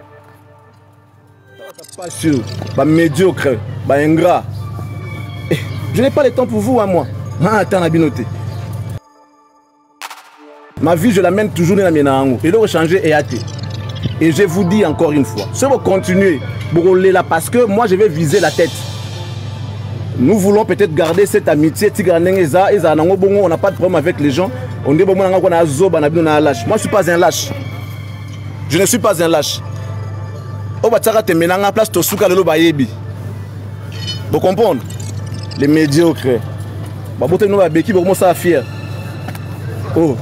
Pas sûr, bah médiocre, bah ingrat. Je n'ai pas le temps pour vous, à moi. Attends, la binoté. Ma vie, je l'amène toujours dans la mienne. Et donc, changer et hâter. Et je vous dis encore une fois, si vous continuez, vous roulez là parce que moi, je vais viser la tête. Nous voulons peut-être garder cette amitié. On n'a pas de problème avec les gens. On dit, moi, je ne suis pas un lâche. Je ne suis pas un lâche. Vous comprenez? Les médiocres. Vous ça fier. Oh,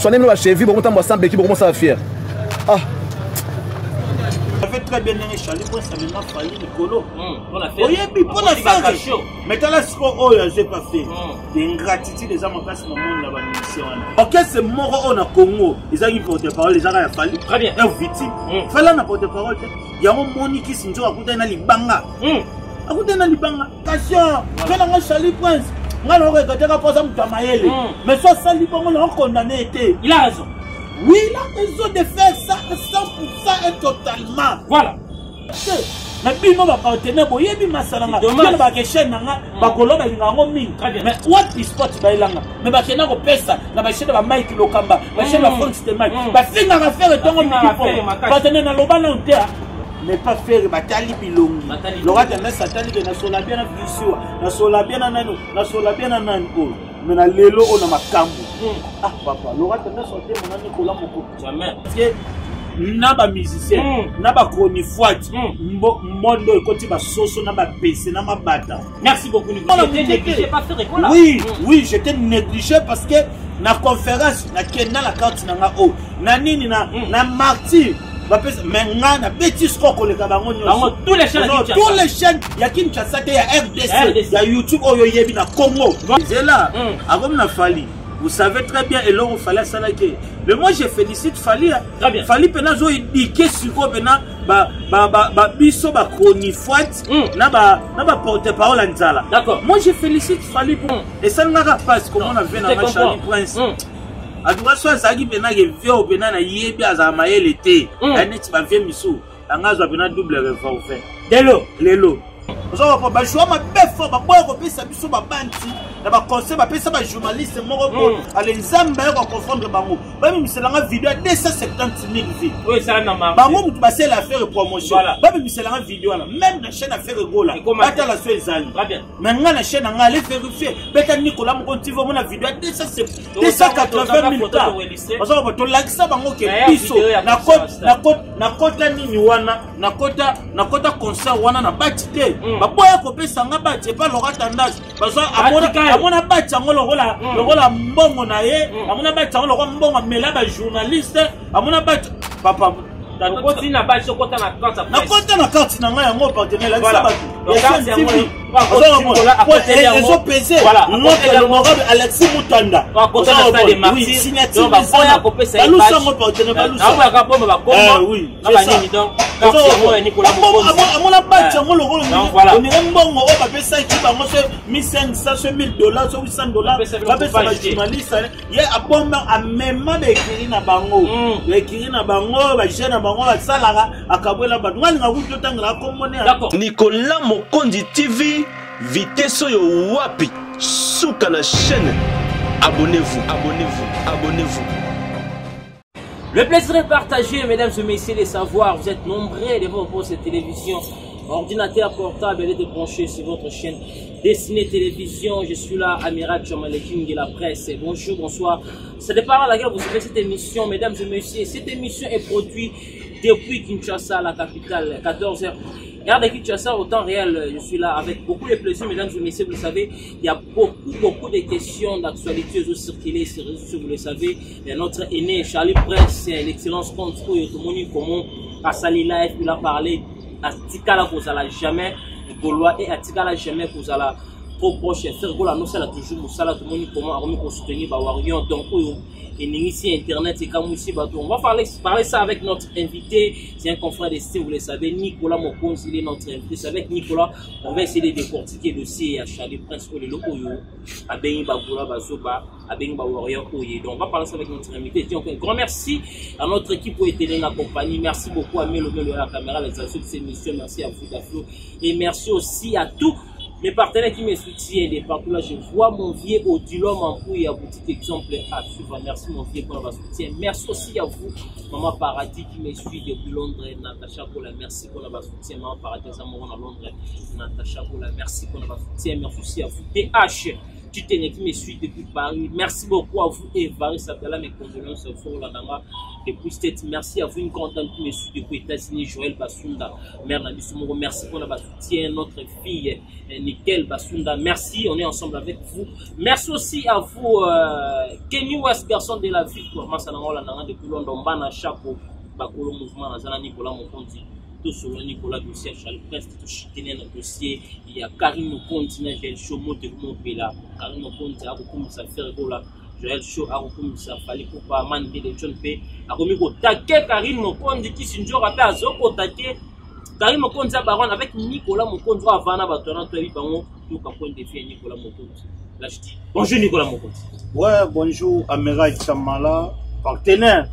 ah. Ça fait très bien les Charlie Prince, ça m'a fallu Nicolo. Oui, puis pour la faire. Mais t'as là ce que j'ai pas fait. L'ingratitude des hommes en place dans le monde là-bas. Ok, c'est mort au Congo. Ils ont eu porte-parole, les gens ont fallu. Très bien. Un victime. Fallait na porte-parole. Il y a un moni qui s'injure à côté de Libanga. À côté de Libanga. Attention, quand on a Charlie Prince, on a regardé la pose à Mutamaele. Mais ça, ça Libanga, on a condamné. Il a raison. Oui, il a raison de faire ça 100% et totalement. Voilà. Mais puis, on va partenaire, il y a des massalanga. Il y a des chaînes, mais what is sport bailanga? Mais il y a des chaînes, il y a des Mike Lokamba, il y a des Frank Stemai. Il y a des affaires de temps, partenaire dans le ballon de terre. Mais pas faire Batali Bilongi. L'aura de mettre Satali de Nasola bien à Bissou, Nasola bien à Nano, Nasola bien à Nanko. Mais na lelo on a ma cambo. Ah papa, l'aura de mettre sortir mon ami Nicolas Moko. Jamais. Parce que naba musicien, naba chronifoit, mondo ekoti ba soso naba PC naba bata. Merci beaucoup Nicolas. Négligé pas faire école. Oui, oui, j'étais négligé parce que na conférence na kena la carte na nga o. Na nini na martyr. Maintenant, tous les chaînes, il y a Kinshasa, il y a RDC, il y a YouTube, il y a Congo. C'est là, avant de Fali, vous savez très bien, et là, il fallait ça. Mais moi, je félicite Fali. Fali, Penazo, il dit que si vous avez biso ba chronifoite, na ba porte-parole en Zala. D'accord. Moi, je félicite Fali pour. Et ça ne va pas comme on a vu dans Charlie Prince. Adoua soit Zagi Bena qui vient au Bena na yebi azamaye l'été. Aneti ba vient miso. Angazo Bena double refaire. Lelo. Ozo ba joua ma befo ba boya ko pesa biso ba banti. Na ba conseil ba pesa ba journaliste moko ko. Ale nzamba ko confondre bango. Ba mi miselanga vidéo 270 000 vues. Oui ça na ma. Bango mutu ba c'est l'affaire promotion. Ba mi miselanga vidéo là. Même na chaîne affaire gola. Bata la so ezali. Très bien. Mais nga na chaîne nga aller vérifier. Beta Nicolas Moko TV mo na vidéo 280 000 cas. Ozo ba to like ça bango ke biso na kota nini wana na kota concert wana na batite. Ba boya ko pesa nga bati pas l'aura tendance. Parce que amona bati ngo lokola mbongo na ye, amona bati ngo lokola mbongo mela ba journaliste, amona bati papa Koti na bati kota na carte. Na kota na carte na nga yango partenaire la ça. Ils ont pesé notre honorable Alexis Moutanda. Oui, signature de ça. Nous sommes partenaires. Oui, on a battu on est bon, on va payer ça qui va manger 1500, $1000, $800. Va payer ça journaliste. Il y a abondamment à même écrit na bango. Écrit na bango, ba jeune na bango la salara akabwela ba. Ngani ngavuto tangala komone. D'accord. Nicolas Mokondi TV, vitesse yo wapi, souka na chaîne. Abonnez-vous, abonnez-vous, abonnez-vous. Le plaisir est partagé, mesdames et messieurs, les savoirs. Vous êtes nombreux devant cette télévision, ordinateur portable, elle est branchée sur votre chaîne Destinée Télévision. Je suis là, Amiral Chamaleking de la presse. Bonjour, bonsoir. C'est de par là que vous avez cette émission, mesdames et messieurs. Cette émission est produite depuis Kinshasa, la capitale, 14h. Regardez Kinshasa au temps réel, je suis là avec beaucoup de plaisir, mesdames et messieurs, vous le savez, il y a beaucoup de questions d'actualité qui circulent sur les réseaux sociaux, vous le savez. Et notre aîné Charlie Prince, l'excellence contre tout le monde comment à Sali Live, il a parlé à Tikala Kozala jamais, Gaulois et à Tikala jamais Kozala trop proche et faire gola nous ça toujours musala tout le monde comment on soutenir ba warrior donc et ici internet et comme ici on va parler ça avec notre invité, c'est un confrère de style, vous le savez, Nicolas Mokonzi, il est notre invité. C'est avec Nicolas on va essayer de décortiquer le dossier à Charlie Prince ou le Oyo à Benny Bagoula Bazoba à Benny Warrior Oye. Donc on va parler ça avec notre invité. Donc un grand merci à notre équipe pour être la compagnie. Merci beaucoup à Melo à la caméra, les associés de cette émission. Merci à vous Daflo et merci aussi à tous mes partenaires qui me soutiennent et partout là, je vois mon vieux Odilon Mampouille à boutique exemple à suivre. Merci mon vieux pour votre soutien. Merci aussi à vous, Maman Paradis qui me suit depuis Londres, Natacha Kola. Merci pour votre soutien. Maman Paradis à Londres, Natacha Kola. Merci pour votre soutien. Merci aussi à vous, TH. Tu t'es qui me suit depuis Paris. Merci beaucoup à vous, Evari Sapela, mes condoléances au fond depuis cette. Merci à vous, une contente qui me suit depuis États-Unis, Joël Basunda, Mère Nabisumoro. Merci pour votre soutien, notre fille, Nickel Basunda. Merci, on est ensemble avec vous. Merci aussi à vous, Kenny West, garçon de la victoire. Massanangola, depuis London, Bana Chapeau, Bakolo Mouvement, Nazana Nicolas Mokonzi. Tout sur Nicolas dossier Charles Prince tout chitiner dans dossier il y a Karim Mokonzi na Joël Show mote Mopela Karim Mokonzi a beaucoup ça faire gola Joël Show a beaucoup ça fallait pour pas man de John P a commis ko taquer Karim Mokonzi qui sinjo rappel azoko taquer Karim Mokonzi baron avec Nicolas Mokonzi avana batona to bibango tout ka point de faire Nicolas Mokonzi là je dis bonjour Nicolas Mokonzi. Ouais, bonjour Amira Chamala partenaire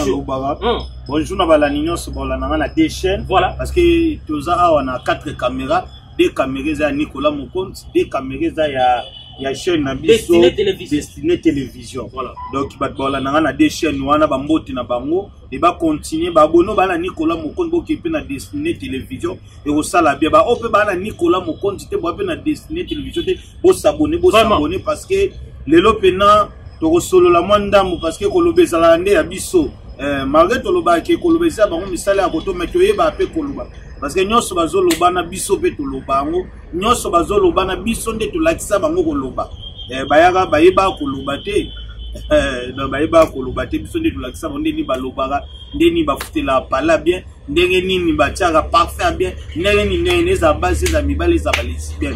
bonjour na balanino so bolana na deux chaînes voilà parce que toza on a 4 caméras, 2 caméras za Nicolas Mokonzi, 2 caméras za ya chaîne na biso Destiné Télévision voilà donc bat bolana na 2 chaînes wana ba mboti na bango et ba continuer ba bono ba na Nicolas Mokonzi bo kipe na Destiné Télévision et au sala bien ba ope ba na Nicolas Mokonzi te bo pe na Destiné Télévision te bo s'abonner parce que lelo pena to solo la mandambu parce que kolobe zalande ya biso malgré to loba ke kolobe za bango misala ya koto metoye ba pe koloba parce que nyonso bazoloba na biso pe to lobango nyonso bazoloba na biso nde to lakisa bango koloba bayaka bayeba koloba te donc bayeba koloba te biso nde to lakisa bango nde ni balobaka nde ni bafutela pala bien ndenge nini batiaka parfait bien ndenge ni ndenge za base za mibale za balesi bien.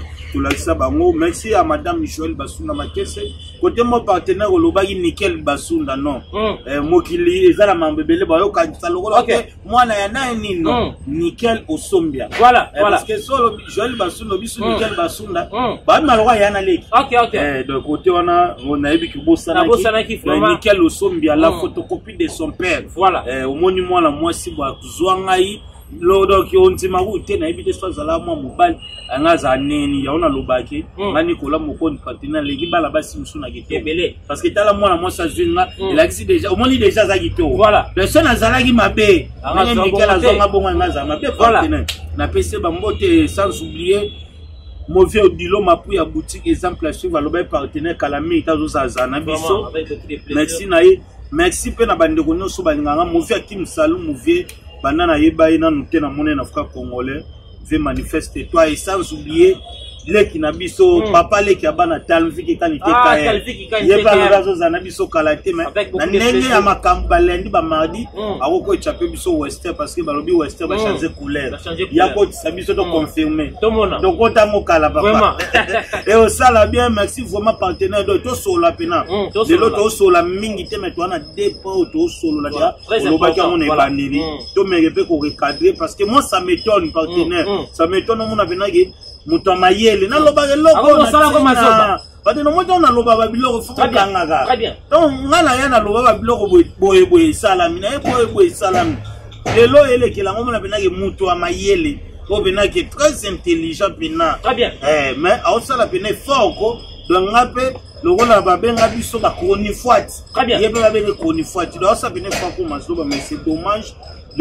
Merci à Madame Michel Basunda Makese. Côté mon partenaire au Lobagi Nickel Basunda non. Mokili ezala mambebele ba yo ka saloko ok moi na yana ni non Nickel Osombia. Voilà parce que solo Joël Basunda bisu Nickel Basunda ba maloko yana leki. OK de côté on a ebi ki bosana ki Nickel Osombia la photocopie de son père. Voilà au monument la moi si ba zwanga Lodo ki ontima ute na ebite so zala mwa mobali angaza neni ya ona lobaki nga Nicolas Mokonzi partenaire legi bala basi musuna kitebele parce que tala mwana moi sa jeune il existe déjà au moins déjà za kito voilà personne azala ki mabe nga Nicolas zonga bonga ngaza mabe partenaire na PC ba mbote sans oublier Mauvais Odilo Mampouille à boutique exemple à suivre loba partenaire Kalami tazo za na biso merci naye merci pe na bandeko nyonso balinganga Mauvais Kim Salou Mauvais Banana yeba ina nute na mone na frère congolais veut manifester toi et sans oublier les qui nabiso papa les qui abana talviki kanité kaye yeba ngazo za nabiso kalate mais na nenge ya makamba lundi ba mardi akoko échapper biso western parce que balobi western ba changer couleur ya ko sabiso to confirmer donc ota mokala papa et au sala bien merci vraiment partenaire de to solo pena de l'autre solo mingi te mais toi na dépôt to solo la on ba ka on est bandiri to me repe ko recadrer parce que moi ça m'étonne partenaire ça m'étonne on a venagi Mutamayele na loba loko na sala ko mazoba bade no moto na loba ba biloko fuka kangaka donc ngala ya na loba ba biloko boye salami na boye salami lelo ele ke la ngoma na benake mutu amayele ko benake très intelligent pena très bien mais au sala pena fort ko donc ngape lokola ba benga biso ba konifwati très bien yebe ba benga konifwati donc ça pena fort ko mazoba mais c'est dommage.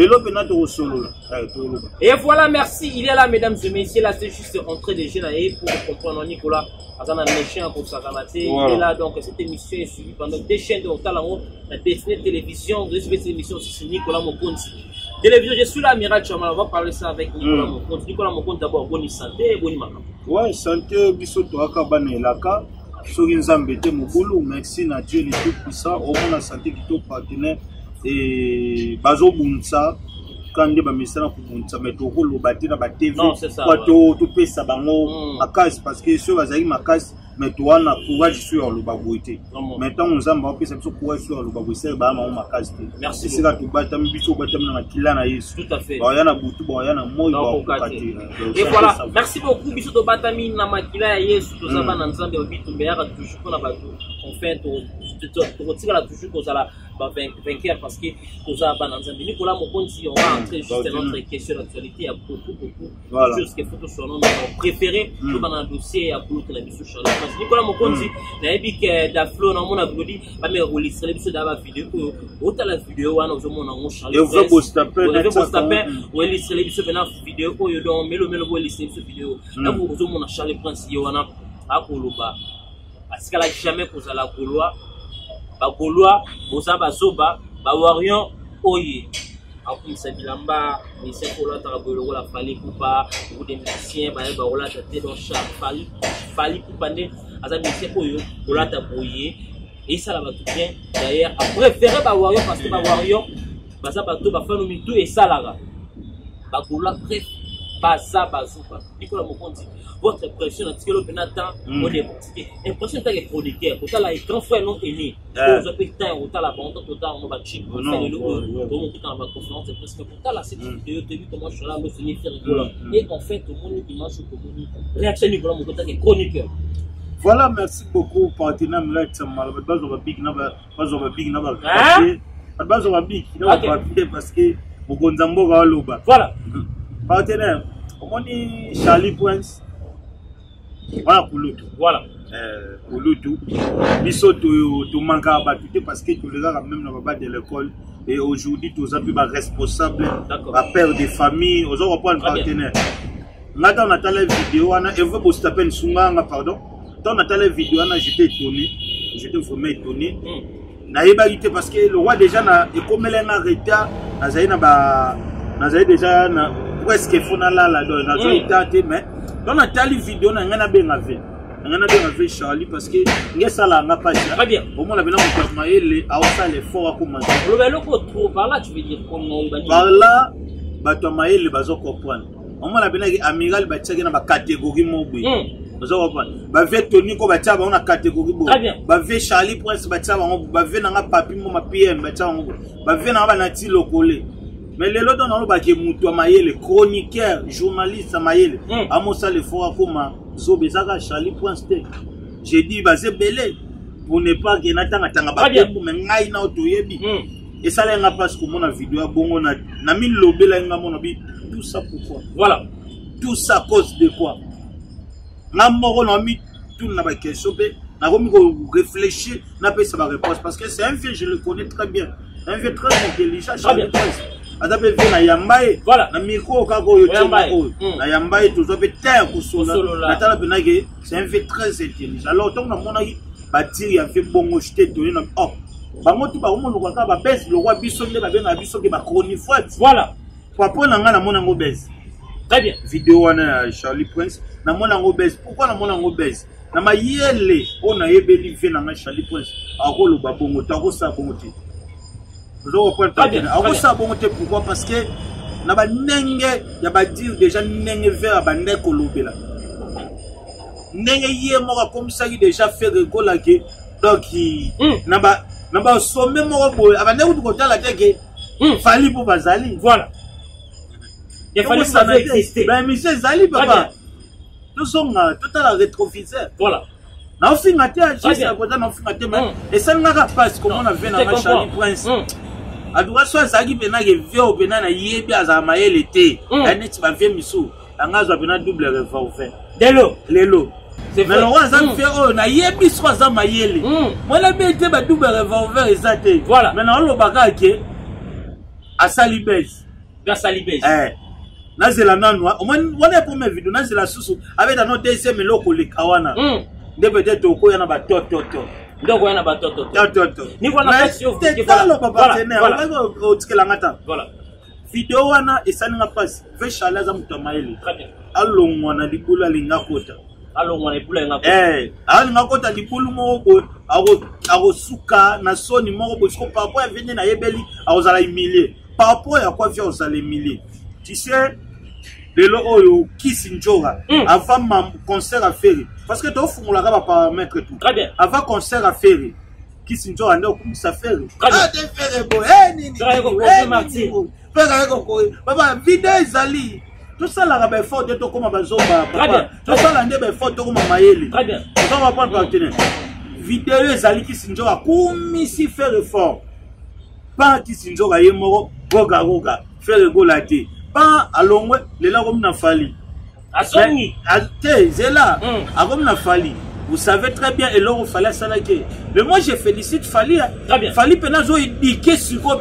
Et voilà, merci. Il est là, mesdames et messieurs. Là, c'est juste entrée des jeunes pour comprendre Nicolas. Il est là, donc cette émission est suivie pendant 2 chaînes de Otalango, la Destiné Télévision. Vous avez cette émission aussi sur Nicolas Mokonzi. Télévision, je suis là, Amiral Chamala. On va parler ça avec Nicolas Mokonzi. Nicolas Mokonzi, d'abord, bonne santé et bonne maman. Ouais, santé, bisoto akabane laka. Sorinzambete Mouboulou, merci à Dieu, les tout puissants. Au moins, la santé qui est partenaire. Et Bazo Bounsa, kande ba misala ko munsa meto ko lo batira ba TV ko to pesa bango makasi parce que ceux bazali makasi meto wana courage sur lo bagoité maintenant on zamba opesa biso courage sur lo bagoité ba ma makasi merci c'est là to bata biso bata na kila na Yesu tout à fait ba yana butu ba yana moi ba kati et voilà merci beaucoup biso to bata mi na makila ya Yesu to zamba na nzambe obitumbe ya toujours ko na ba en fait to retira toujours ko zala vainqueur parce que tout ça dans un minute pour la Mokonzi on va entrer juste notre question d'actualité il y a beaucoup de choses qu'il faut que soit notre préféré dans un dossier à pour la mission Charles Nicolas Mokonzi na ebi que Daflo na mona glodi ba me release l'épisode d'aba vidéo autant la vidéo wana ozomona ngo Charles et vous postaper ou release l'épisode na vidéo oyo donc melo release l'épisode vidéo là vous ozomona Charles Prince wana akoloba asikala jamais kozala kolwa Bagoloa, Bozaba Zoba, Bawarion, Oye. Akumisa Bilamba, Monsieur Kola Tarabolo, la Fali Poupa, ou des musiciens, Baola Tate dans Char, Fali Poupane, Azam Monsieur Oyo, Bola Taboye, et ça va tout bien. D'ailleurs, après, faire Bawarion parce que Bawarion, Bazabato, Bafanomito et Salara. Bagola, bref, Bazabazoba. Nicolas Mokonzi. Votre impression, c'est que le Benatan, on est impression que les chroniqueurs, autant la grand frère non aîné, vous avez temps, autant la bande, autant on va chier, on va dans la conférence, c'est presque autant la cette vidéo, tu as vu comment je suis là, me finir faire rigoler. Et en fait, tout le monde qui mange au communique, réaction Nicolas mon côté chroniqueur. Voilà, merci beaucoup, partenaire Mlek Samal, base on va big naba, parce que Mokonzambo va loba. Voilà. Partenaire, on dit Charlie Prince. Voilà pour l'autre. Voilà. Pour l'autre. Biso tu manques à battre parce que tu les as même dans le de l'école. Et aujourd'hui, tu as pu être responsable, père de famille, aux autres points de partenaire. Maintenant, on a la vidéo, et vous pouvez taper une soumanga, pardon. Dans la vidéo, j'étais étonné. J'étais vraiment étonné. Naïbalité parce que le roi déjà, comme elle est arrêtée, n'a déjà presque fonala là-dedans. Mais dans la telle vidéo, on a bien avec Charlie parce que il ça là n'a pas très bien. Au moins la belle on a les ça les forts à commencer. Le vélo trop par là tu veux dire comment par là ba to maïle bazo comprendre. Au moins la belle amiral ba tchaki na ba catégorie mobile. Bazo comprendre. Ba ve Tony ko ba tcha ba on a catégorie bo. Ba ve Charlie Prince ba tcha ba ve na papi mo ma PM ba tcha ba ve na ba na ti lokolé. Mais les autres dans le bac Moutou Maïle, chroniqueur, journaliste Maïle, Amosa le fort comme Zobezaka Charlie Prince. J'ai dit bah c'est belé pour ne pas que Nathan attanga ba mais ngai na otoyebi. Et ça là parce que mon vidéo bongo na mi lobela nga mon bi tout ça pourquoi? Voilà. Tout ça à cause de quoi? Na moro na mi tout na ba question na komi ko réfléchir na pe ça va réponse parce que c'est un vieux je le connais très bien. Un vieux très intelligent Charlie Prince. Adape ve na yambaye voilà na micro kako yo tchamba na yambaye tozope terre kusola na tala benage c'est un fait très intelligent alors tant na mona batir ya fait bongo jeté donné na oh bango tu ba mo lo ka ba bes le roi biso nde ba benga biso ke ba chroniqueur voilà papa na nga na mona ngo bes très bien vidéo wana Charlie Prince na mona ngo bes pourquoi na mona ngo bes na mayele ona yebeli ve na nga Charlie Prince akolo ba bongo ta ko sa bongo ti. Pourquoi parce que na ba nenge ya ba dire déjà nenge vers ba ndeko lobela nenge yé moko comme ça qui déjà fait rigola que donc na ba sommet moko boy abandeko ko tala teke fali pour bazali voilà il fallait ça exister ben monsieur Zali papa nous sommes total rétroviseur voilà na ofingate juste à côté na ofingate et ça n'a pas comment on a vu na Charlie Prince adoua soit zaki pena ke veo pena na yebi azamaye l'été aneti ba vie misu angazo pena double revolver lelo c'est mais le roi ça fait oh na yebi soit azamaye moi la bête ba double revolver ezate voilà maintenant on lo baka ke asali base na zela nanwa au moins on est pour mes vidéos na zela susu avec dans notre deuxième loko le kawana de peut-être au koya na ba toto donc on a batoto ni voilà voilà vidéo wana esaninga passe ve Charles Amutamaele alongwa na libula linga kota alongwa na libula linga kota alinga kota libulu moko ago suka na soni moko bosiko papa vende na yebeli azala humilier par rapport à quoi vient aux milliers. Tu sais, le lo Kisinjora, avant mon concert à faire, parce que tu as la paramètre tout. Très bien. Avant concert à faire, Kisinjora, on ça fait. Ah, tu fais beau, papa, vidéo Zali. Tout ça, la rabe fort de tout comme Bazomba. Tout ça, la nebe fort de comme Maëli. Très bien. On va prendre partenaire. Vidéo Zali Kisinjora, comme ici faire effort. Pas Kisinjora, Yemoro, Goga, faire le go laté. Pas à l'ongwe, les là comme n'a fallu. À Sony. C'est là, à comme n'a fallu. Vous savez très bien, et là, il fallait ça. Mais moi, je félicite Fali. Fali, Penazo, il dit que sur quoi,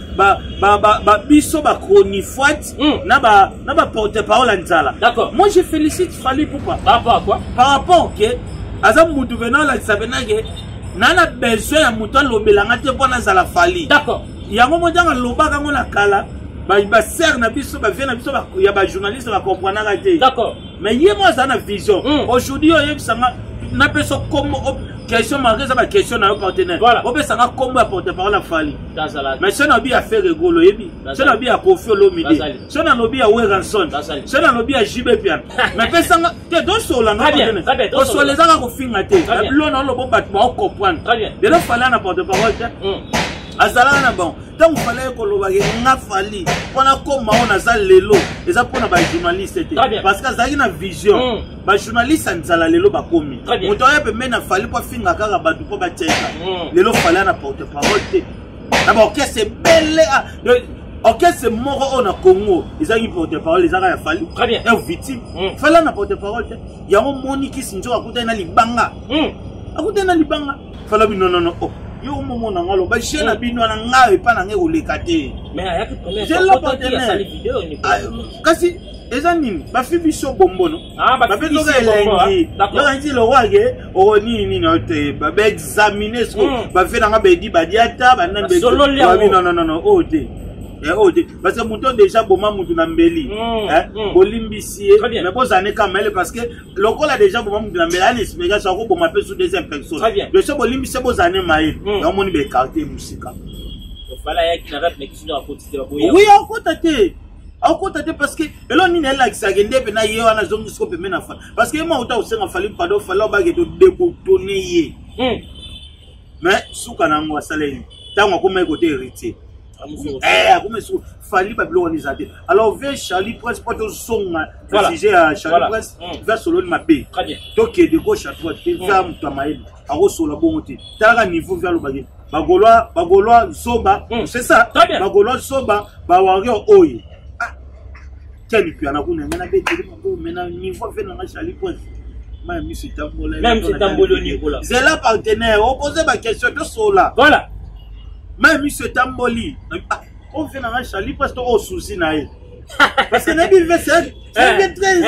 biso, chronifuat, n'a porte-parole à Nzala. D'accord. Moi, je félicite Fali. Pourquoi? Par rapport à quoi? Par rapport, ok, Azam Moudouvenant, là, ça veut dire que, n'a besoin de mouton l'obélanga, te bon, Nzala Fali. D'accord. Il y a un moment dans l'oba, quand on a kala, bah, sert, na biso, bah, vient, il y a des journalistes, va comprendre. D'accord. Mais il y a moi, ça, vision. Aujourd'hui, il y a n'a pas ça comme question malgré ça question à un partenaire. Voilà. On peut savoir comment apporter par la Fali. Mais si on a bien à faire rigolo, si on a bien à confier l'omidé, si on a bien à Weranson, si on a bien à JB Pian. Mais peut ça que deux sur la partenaire. On soit les gens qui font mater. L'on a le bon bâtiment comprendre. De là fallait apporter parole. Azala na bon. Tant qu'il fallait que l'on n'a fallu. Pendant comment on a ça lelo. Et ça pour les journalistes. Parce que ça y a une vision. Les journalistes en zala lelo ba komi. On doit peut même fallu pour finir à Karabadou pour bâtir. Lelo fallait apporter parole. D'abord que c'est belle. Ok, c'est mort on a Congo. Ils ont porté parole. Les arabes fallu. Très bien. Et victime. Fallait apporter parole. Il y a un moni qui s'injo à côté na libanga. À côté na libanga. Fallait non. Yo momo na ngalo ba chena bino na ngawe pa na nge olekate mais ayaki premier j'ai la partenaire vidéo ni kasi eza nini ba fi biso bombono ba pe toka elengi yo nzi lo wage o nini note ba examiner ce ba fait na ba di ba diata ba nan be non o te parce que mouton déjà boma mouton na mbeli bolimbisi mais bon ça n'est quand même parce que le col a déjà boma mouton na mbeli ani spéga ça ko boma pe sous deuxième personne le so bolimbisi bo zané maï on moni be carte musika voilà yaki na rap mais qui doit continuer à boyer oui encore tate parce que elon ni la qui sagende pe na ye wana zongi scope pe na fa parce que moi autant osenga fali pardon fala ba ke to déboutonner ye mais souka na ngwa salé tango ko me côté héritier Fali Babylonisate. Alors, vers Charlie Press, pas de son, sujet à Charlie Press, vers Solo de ma paix. Très bien. Donc, de gauche à droite, vers Moutamaïd, à Rosso la bonté. T'as un niveau vers le bagage. Bagolois, Soba, c'est ça. Très bien. Bagolois, Soba, Bawario, Oye. Ah, quel est un abonné, maintenant, niveau vers le Charlie Press. Même si c'est Tambolo Nicolas. C'est là, partenaire, on posait ma question de Sola. Voilà. Même M. Tamboli, on fait un Charlie parce qu'on a un souci. Parce que n'a pas fait c'est très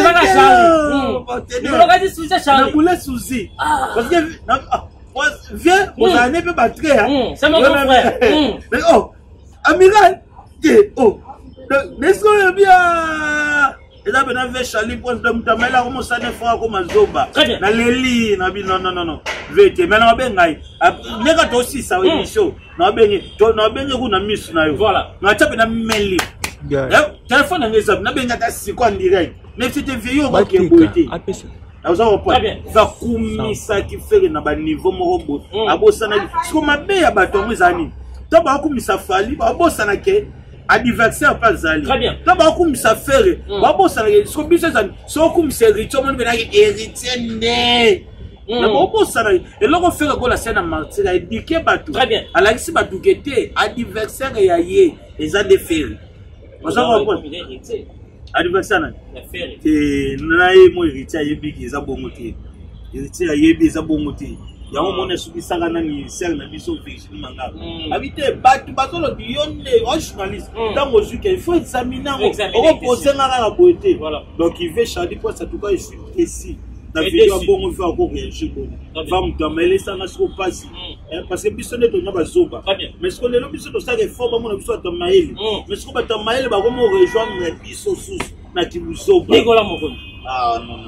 souci. Parce que viens, vous n'avez pas battu. C'est mon frère. Mais oh, amiral, oh, n'est-ce que bien? Et là, on a Charlie pour de Moutamela, comme ça, ne fera comme un zoba. Na Leli, non. Vete, mais on a bien gaï. N'est-ce aussi ça, oui, chaud. On a bien mis na yo. Voilà. On a tapé na meli. Téléphone na ngeza, na bien gata si quoi en direct. Mais c'était vieux au qui est beauté. Vous avez pas. Va kumisa qui fait na ba niveau morobo. Abosana. Ce qu'on m'a bien à bâton zani. Taba kumisa fali, abosana ke. Adversaire pas Zali. Très bien. Là, bah, comme ça fait, bah, bon, ça, ce qu'on dit, c'est comme c'est héritier, on veut héritier né. Là, bon, ça, et là, on fait la scène à Martin, il dit que Batou. Très bien. À la limite, Batou qui était adversaire et aïe, et ça défait. On s'en va pas. Adversaire, et naïe, moi, héritier, il y a des abonmotés. Héritier, il y a des abonmotés. Il y a un moment où ça a été serre na biso fiction manga. Habité batu batolo bionde un journaliste. Dans au il faut examiner on poser la beauté. Voilà. Donc il veut Charlie pour ça tout cas je suis précis. La vidéo bon on fait encore réagir bon. Va me demander ça na ce qu'on passe. Parce que biso ne donne pas zoba. Mais ce qu'on est là biso to ça que faut ba mon biso to maïl. Mais ce qu'on ba to maïl ba comment rejoindre biso sous na tibuzoba. Nicolas Mokoni. Ah non.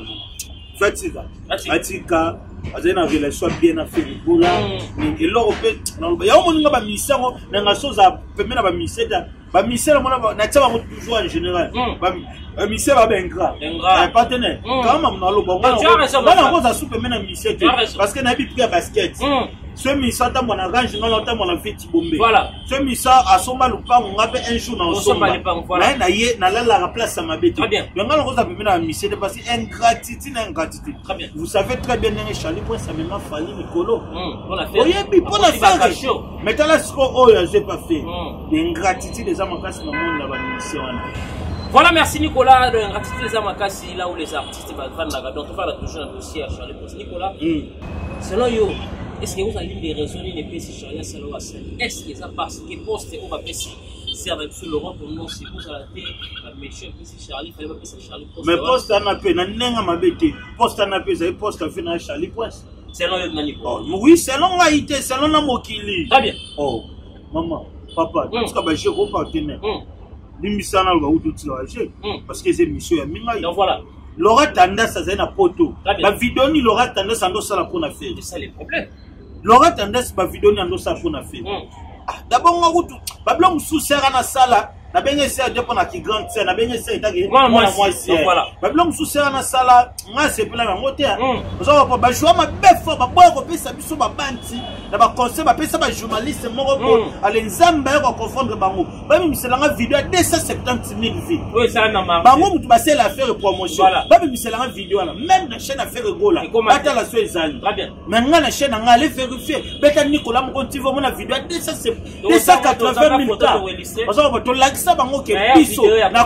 Fatika. Azé na relation bien à faire bola mais l'Europe il y a un monde ba mission na chose a permet na ba mission ba misela mona na tsa ba toujours en général ba misela ba ingrat partenaire quand même na lo bonga na ko za soupe mena misete parce que na bi pris basket ce misa ta mona range na lota mona fiti bombe voilà ce misa asomba lupango ngabe un jour na osomba na ye na la place à ma bête donc na ko za mena misete parce que ingratitude na ingratitude très bien vous savez très bien que Charlie Point ça m'a fallu Nicolo on a fait oyebi pour la faire mais là ce que j'ai pas fait l'ingratitude des amakasi na monde la mission. Voilà, merci Nicolas. L'ingratitude des amakasi là où les artistes vont la donc on va toujours un dossier à Charlie Point. Nicolas, selon yo, est-ce que vous avez des raisons de payer si Charlie Saloa est-ce que ça parce que poste on va payer c'est avec sur l'Europe pour nous c'est pour ça la télé la méchant si Charlie fallait pas payer Charlie Point. Mais poste on a payé na nenga mabete poste on a payé ça poste fait na Charlie Point. Selon yo Nicolas. Oui, selon Haïti, selon la Mokili. Très bien. Oh, maman, papa, tu as baché au partenaire. Limisana va où tu parce que c'est monsieur ya minga. Donc voilà. L'aura tendance à une photo. La vidéo ni l'aura tendance à nous ça la pour faire. C'est ça les problèmes. L'aura tendance ba vidéo ni à nous ça pour faire. D'abord on route. Ba blanc sous serra na sala. Na benye se de pona ki grande scène na benye se itaki moi voilà ba blanc sous serra na sala nga se pela na moté parce que ba jouer ma befo ba boy ko pesa biso ba banti na ba conseil ba pesa ba journaliste moko ko ale nzamba ko confondre bango ba mi miselanga vidéo 270 000 vues oui ça na ma bango mutu ba c'est la faire promotion ba mi miselanga vidéo là même na chaîne affaire gola bata la so ezali très bien mais nga na chaîne nga aller vérifier beta Nicolas mo konti vo na vidéo 280 000 cas parce que to like ça bango ke biso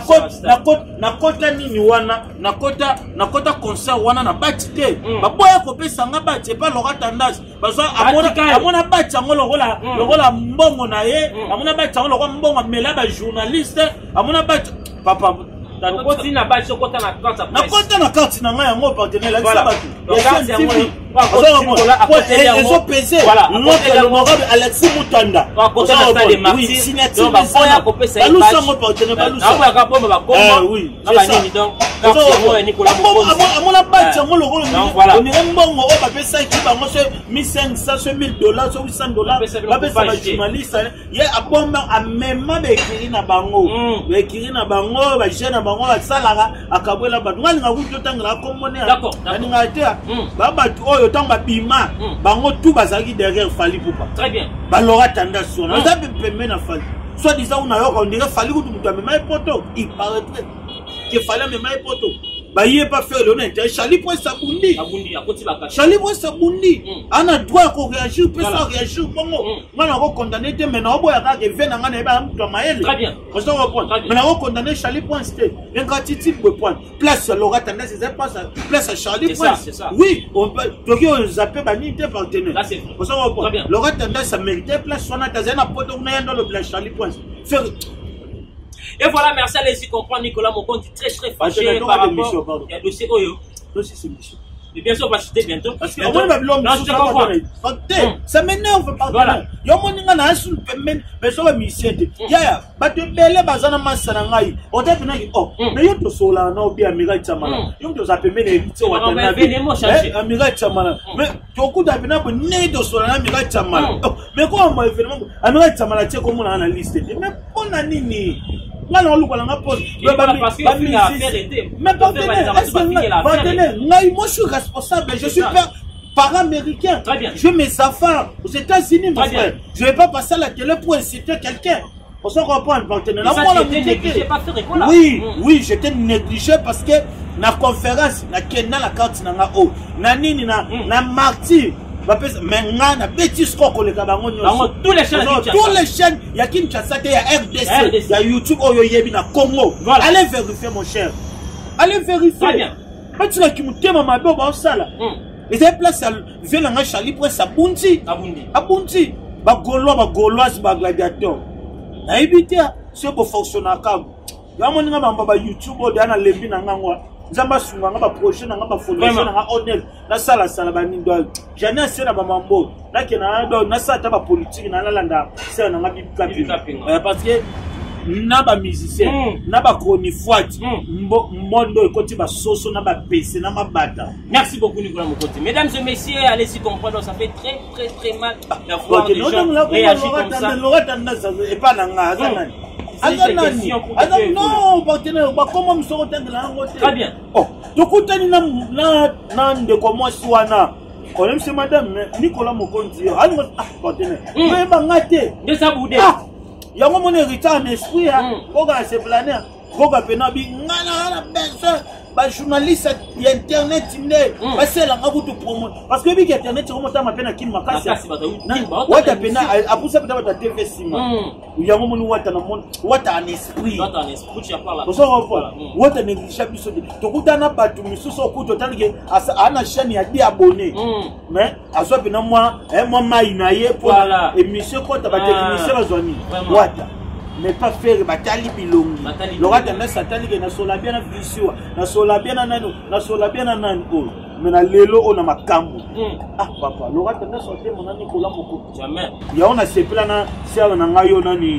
na kota nini wana na kota concert wana na bati te baboya ko pesa nga bati pas lora tendance parce que amona bati ngo lokola mbongo na ye amona bati ngo lokola mbongo mela ba journaliste amona bati papa na koti na bati kota na carte na kota na carte na nga yango partenaire la sabatu ils ont pesé notre honorable Alexis Moutanda oui signature amona bati yango lokolo onire mbongo oyo bapesa ki bango so $1,500 so $1,000 so $800 bapesa ba journaliste ye abomba amema bekiri na bango bajeune na bango basalaka akabwela bato ngalinga kuto tangela komone aninga te babatu oyo tanga bima bango tout bazaki derrière Fally Ipupa très bien balora tendance on a pembe na Fally soit disant on a yo on dirait Fally kutu mutu amema poto il paraîtrait que Fally amema poto ba yé pas faire l'honneur Charlie Point sabundi Charlie Point sabundi ana droit ko réagir peut ça réagir bongo ngana ko condamner te maintenant boya ka ke vena ngana ba mtu maele très bien parce qu'on point maintenant ko condamner Charlie Point c'était ingratitude de point place l'aura tendance c'est pas ça place à Charlie Point oui on peut donc on zappe ba ni te partenaire là c'est parce qu'on point l'aura tendance ça mérite place on a tazana poto na dans le place Charlie Point faire. Et voilà, merci à les y comprendre, Nicolas Mokon dit très fâché par rapport à dossier Oyo. Dossier c'est mission. Mais bien sûr, on va chuter bientôt. Parce que ça m'énerve pas. Voilà. Yo moninga na asu pemben, mais so mission. Ya, ba te bele bazana masana ngai. O te pena ki oh, mais yo to sola na obi amiga chamana. Yo to za pemben e bitse wa na amiga chamana. Mais to ku da bina bo ne to sola na amiga chamana. Mais ko mo événement amiga chamana che ko mo na liste. Mais pona nini? Là on look on pose mais moi je suis responsable, je suis parent américain, je mes affaires aux États-Unis mon frère, je vais pas passer à la télé pour inciter quelqu'un. On se comprend un partenaire. Oui, j'étais négligé parce que la conférence na kena la carte na o na nini na martyr maintenant na bêtise ko le kabango tous les chaînes il y a Kinshasa il y a RDC il y a YouTube oyo yebi na Congo allez vérifier mon cher allez vérifier bien pas tu la ki mutema mabe ba sala les place à vela nga Charlie Point sabundi ba gauloise ba gladiateur na ibita ce beau fonctionnaire comme ya moninga ba YouTube o dana lembi na ngangwa Zamba sunga nga ba projet na nga ba fondation na nga honnête na sala ba nindo jana assez na ba mambo na ke na do na sa ta ba politique na landa c'est na nga bibi parce que na ba musicien na ba chronifoite mondo ekoti ba soso na ba PC na mabata. Merci beaucoup Nicolas Mokote. Mesdames et messieurs, allez-y comprendre, ça fait très mal d'avoir des gens réagir comme ça. Et pas na nga Non, partenaire, comment me sort de la langue? Très bien. Oh, tu coûtes nan de comment soit. On aime ce madame Nicolas Mokondi. Ah, partenaire. Mais bangate. De ça boudé. Il y a mon héritage en esprit. Boga se planer. Boga penabi. Ngana besoin. Ba journaliste internet inde. Ba c'est la ngabutu promo. Parce que bi internet comment ta mapena kim makasi. Wata pena apusa pena ta TV sima. Il y a mon wata na mon wata en esprit. Wata en esprit tu parles là. Vous savez wata négligeable biso. To kutana batu misuso kuto tanike ana chaîne ya 10 abonnés. Mais aso pena moi mai na ye pour émission ko ta ba technicien bazwani. Wata mais pas faire batali bilongi le roi de na satali ke na sola bien na visio na sola bien na nano na sola bien na nano mais na lelo on a makambo ah papa le roi de na sortir mon ami Nicolas Moko jamais ya on a se plana ser na ngayo nani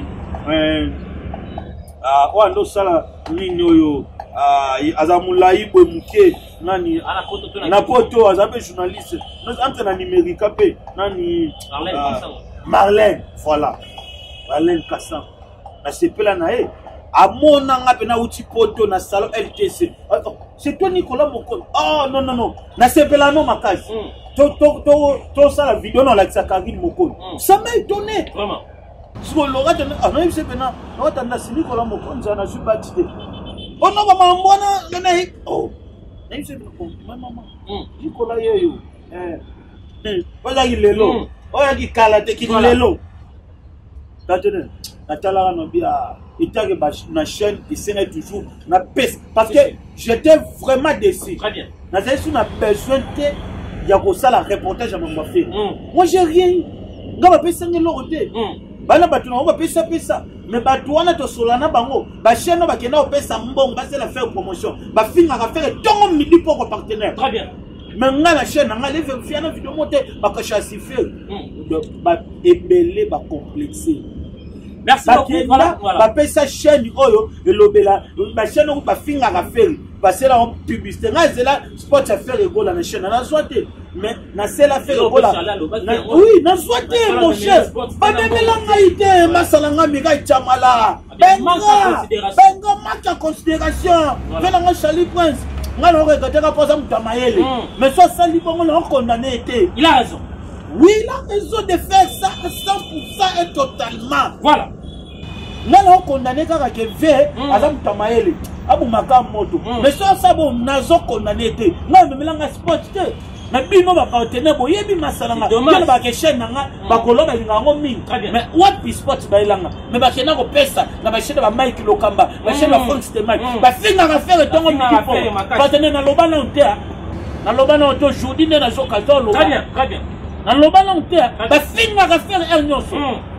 o ando sala nini oyo azamulai bwe muke nani na poto azabe journaliste entre na numérique pe nani Marlène voilà Marlène Kassan c'est pas là à mon na outil poto na salon LTC c'est toi Nicolas Moko oh non na c'est pas là non ma case to ça la vidéo dans la Karine Moko ça m'a étonné vraiment sur le reste non c'est pas non t'as c'est Nicolas Moko on a su bâtir oh non maman moi na oh c'est pas maman Nicolas yo voilà il est là oh il y a kala te qui lelo t'attends Natala Nobia, il t'a na chaîne qui serait toujours na peste parce que j'étais vraiment déçu. Très bien. Na zesu na besoin de ya ko sala reportage à mon fait. Moi j'ai rien. Ngaba pesa ngelo roté. Bana batu na pesa mais batu wana to solana bango ba chaîne ba kena pesa mbongo ba c'est la faire promotion. Ba finga ka faire tongo midi pour partenaire. Très bien. Mais nga la chaîne nga les vérifier na vidéo monter ba ka chassifier. Ba ébélé ba complexer. Merci beaucoup. Voilà. Bah, ça chaîne oyo et l'obéla. Ma chaîne où bah finga à faire. Passer là en publicité. Là c'est là sport à faire le goal dans la chaîne. On a souhaité. Mais na c'est la faire le goal. Oui, na souhaité mon cher. Pas de mélangaïté. Masalanga miga chamala. Benga match en considération. Venons Charlie Prince. Moi on regarde pas pour ça Mutamaele. Mais soit ça libre on l'a condamné. Il a raison. Oui, il a raison de faire ça 100% et totalement. Voilà. Nous avons condamné quand il y a Adam Tamaele, Abu Makam Moto. Mais ça, bon, nous avons condamné. Nous avons sport. Mais nous avons partenaire. Nous avons dommage. Mais what is sport? Mais nous avons pesa. Nous avons Mike Lokamba. Nous avons France de Mike. Nous avons fait le temps. Partenaire dans l'Obana dans l'Obana aujourd'hui, nous avons 14. Très bien, très bien. Dans l'Obana bah finga ka faire un nyonso.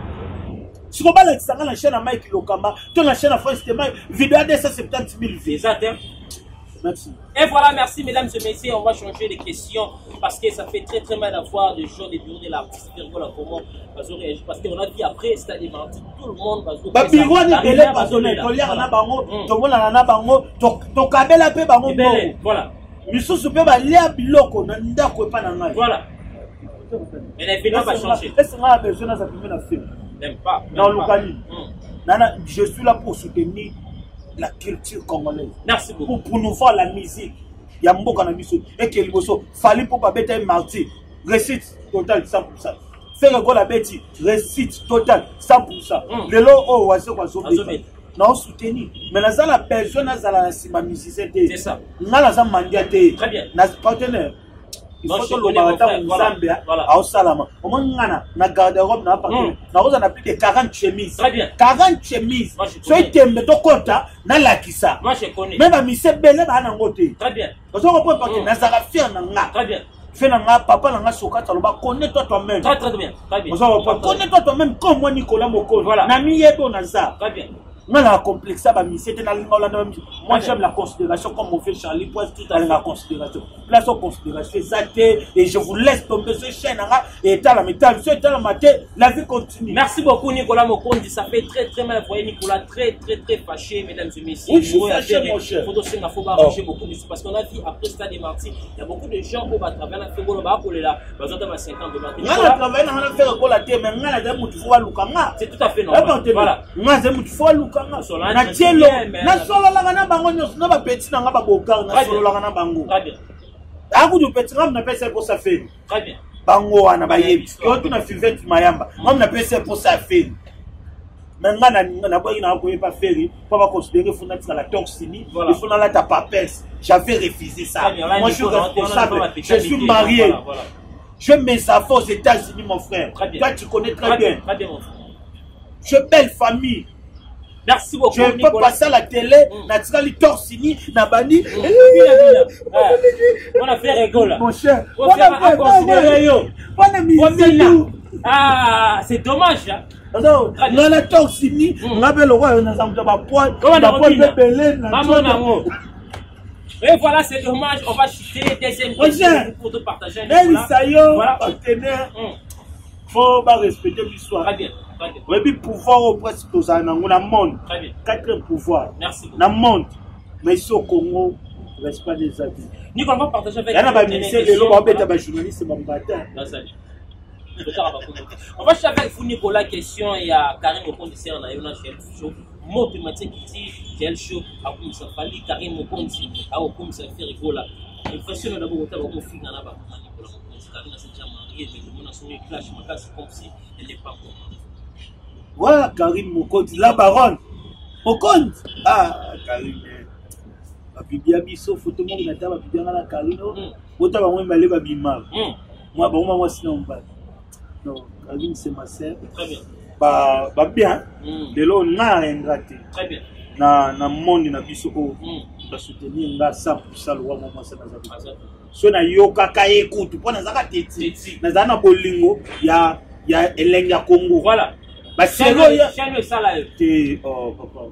Si on va la chaîne à Mike Lokamba, ton la chaîne à France de Mike, vidéo de 170 000 vues. Merci. Et voilà, merci mesdames et messieurs, on va changer de questions parce que ça fait très mal à voir des gens des bureaux de l'artiste. Voilà comment va réagir parce qu'on a dit après Stade Martyrs, tout le monde va se bah bureau ni belé parce que colère na bango, tout le monde na bango, to kabela pe bango. Voilà. Misusu pe ba lia biloko na ndako pa na ngai. Voilà. Mais l'événement va changer. Est-ce qu'on a besoin de ça pour faire film? N'aime pas. Dans le Kali. Je suis là pour soutenir la culture congolaise. Merci beaucoup. Pour nous voir la musique. Il y a beaucoup de musique. Et qu'il fallait pour pas bêter Martyr. Récite total 100%. Faire le goal à Betty. Récite total 100%. Le lot, oh, c'est quoi ça? Non, soutenir. Mais nous avons besoin de la musique. C'est ça. Nous avons mandaté. Très bien. Notre partenaire. Il faut que le baratin Zambia à Salama. Au moins, na garde-robe na partenaire. Na on a plus de 40 chemises. Très bien. 40 chemises. Soyez tembe to konta na lakisa. Moi je connais. Même à mise belle ba na ngote. Très bien. Parce qu'on peut pas que na zara fier na nga. Très bien. Fais na nga papa na nga sokata loba connais-toi toi-même. Très bien. Très bien. Connais-toi toi-même comme moi Nicolas Moko. Voilà. Na mi yebo na za. Très bien. Moi, la complexe, moi j'aime la considération comme on fait Charlie Poise, tout à la considération. Place en considération, et je vous laisse tomber ce chaîne et la métal, la vie continue. Merci beaucoup Nicolas Mokondi, ça fait très mal. Vous voyez Nicolas très fâché, mesdames et messieurs. Oui, je suis fâché, mon cher. Il faut arranger beaucoup, parce qu'on a dit après Stade Martyrs, il y a beaucoup de gens qui vont travailler dans le Congo, là, dans 50 ans de Martyrs. C'est tout à fait normal. Voilà. kanga na tielo na solo la na bango nyos na ba petit na nga ba bokar na solo la na bango aku du petit ngam na pesa pour ça faire très bien bango wana ba yebi yo tu na fivete mayamba ngam na pesa pour ça faire maintenant na boyi na ko pas faire pas va considérer faut na la toxine il faut na la ta papesse j'avais refusé ça moi je suis responsable je suis marié je mets ça aux États-Unis mon frère toi tu connais très bien mon frère je belle famille. Merci beaucoup. Je ne peux pas passer à la télé, Natsali Torsini, Nabani. On a fait rigoler. Mon cher, on a considéré. Ah, c'est dommage. Non, la Torsini, on a le roi, on a un poids. Et voilà, c'est dommage. On va chuter deuxième question pour te partager. Voilà, partenaire. Faut pas respecter l'histoire. Très bien. Et puis pouvoir au presque tous dans le monde. Quatre pouvoirs. Merci. Dans le monde. Mais ici au Congo, il ne reste pas des avis. Nico, on va partager avec vous. Il y a un ministère de l'eau, un journaliste, un bâtard. On va chercher avec vous, Nicolas, question. Il y a Karim Mokondi, on a eu un show. Mot de Mathieu Kiti, quel show, à comme ça fallait, Karim Mokondi, à comme ça fait rigoler. Il faut que d'abord, on va faire un là-bas. Karim s'est déjà marié, on a son clash, ma casse comme si elle n'est pas encore. Voilà, Karim Mokondi, la baronne. Mokondi. Ah, Karim. Babibia biso, photo mo na taba babibia na Karim. Ota ba mo mbale ba bima. Moi ba moi sinon ba. Non, Karim c'est ma sœur. Très bien. Ba bien. De l'eau na ingrate. Très bien. Na monde na biso ko. Ba soutenir nga 100% le roi moi ça na za. So na yoka ka écoute pona zaka teti. Na za na bolingo ya elenga Congo. Voilà. Bah c'est là chaîne ça là t'es oh papa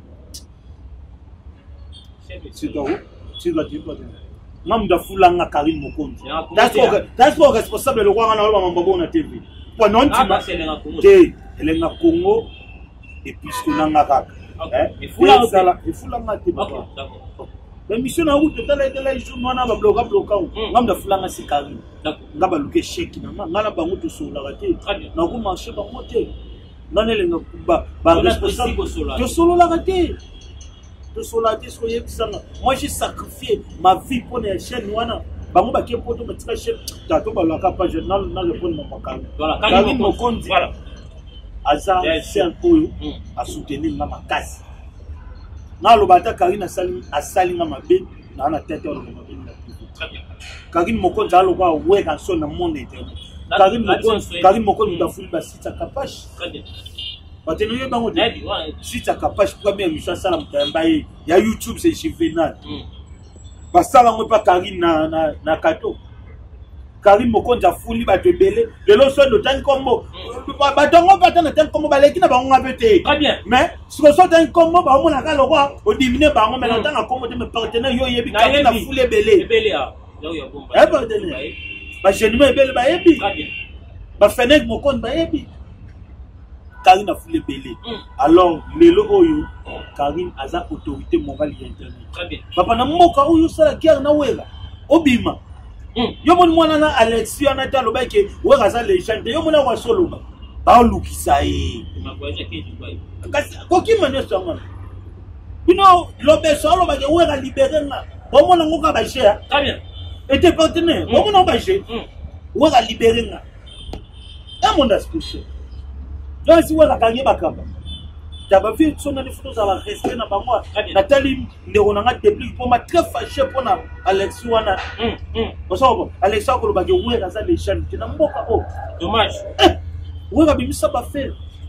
c'est toi tu dois dire quoi même da fulanga Karim Mokondi that's pour responsable le roi na ba mambo na TV pour non tu t'es elenga Congo et puis ce qu'on a kaka et fulanga t'es d'accord la mission na route de la journée na ba bloquer même da fulanga c'est Karim d'accord ngaba luke chèque na ngala bango to so la raté na ko marché ba moté non elle ne pas responsable de solo la raté de solo la disco moi j'ai sacrifié ma vie pour les chaînes wana bango ba ke poto matika chaîne tato ba la capa journal na le pont mon Karim voilà Karim Mokondi voilà aza c'est un peu à soutenir na makasi na lo bata Karim asali na mabe na tête on mabe très bien Karim Mokondi alo ba ouais dans son monde internet Karim Mokondi da fuli ba sita kapash très bien maintenant yo bango sita kapash première mission ça la mbaye ya YouTube c'est juvénal ba sala ngo pa Karim na kato Karim Mokondi da fuli ba tebele de lo so do tan kombo ba tongo pa tan tan kombo ba leki na bango ngabete très bien mais ce que so tan kombo ba mo na ka lo kwa o dimine bango mais tan kombo de me partenaire yo yebi Karim na fuli belé ah yo yo bomba partenaire ba jeune me belé ba yebi très bien ba Fenech Mokondi ba yebi Karim a foulé belé. Alors, le logo, Karim a sa autorité morale et internet. Très bien. Papa, na moka ou ça la guerre na wela. Obima. Yo mon mwana na Alexis na ta loba ke wera za légende. Yo mona wa solo ba. Ba lukisa e. Ma voyage ke Dubaï. Ko ki mane so ngana. Bino lobe so loba ke wera libérer na. Bo mona ngoka ba cher. Très bien. Et tes partenaires, bo mona ba cher. Wera libérer na. Un monde spécial. Donc si vous avez bakaba taba fi sona ni photos à la respect na bango Nathalie nderonanga début pour ma très fâché pour na Alexis wana bosobo Alexis ko ba ke wera za les chaînes na mboka oh dommage wera bimisa ba faire